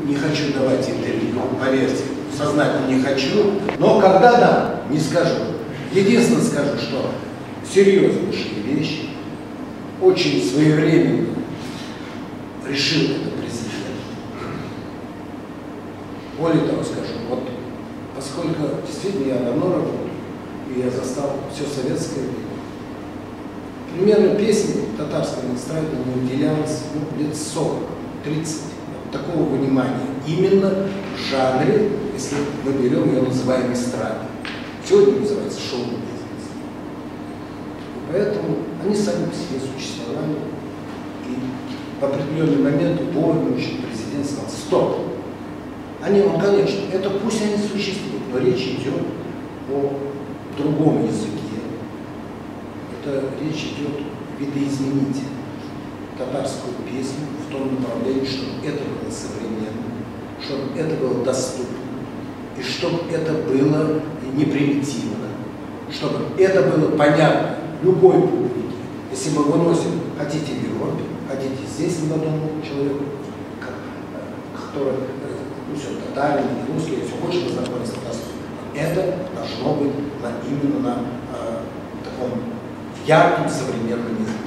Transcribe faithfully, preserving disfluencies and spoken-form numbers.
не хочу давать интервью, поверьте, сознательно не хочу, но когда да, не скажу. Единственное скажу, что серьезнейшие вещи, очень своевременно решил это президент. Более того скажу, вот поскольку действительно я давно работаю, и я застал все советское время, примерно песни татарского эстрады не уделялось ну, лет сорок тридцать такого внимания. Именно в жанре, если мы берем ее, называем эстрадой. Сегодня называется шоу-бизнес. Поэтому они сами по себе существовали. И в определенный момент упорничий президент сказал: стоп! Они, он, конечно, это пусть они существуют, но речь идет о другом языке. Это речь идет видоизменить татарскую песню в том направлении, чтобы это было современно, чтобы это было доступно, и чтобы это было не примитивно, чтобы это было понятно любой публике. Если мы выносим, хотите в Европе, хотите здесь молодому человеку, который, ну все, татарин, русский, все хочет познакомиться с татарством, это должно быть на, именно на э, таком ярком современном языке.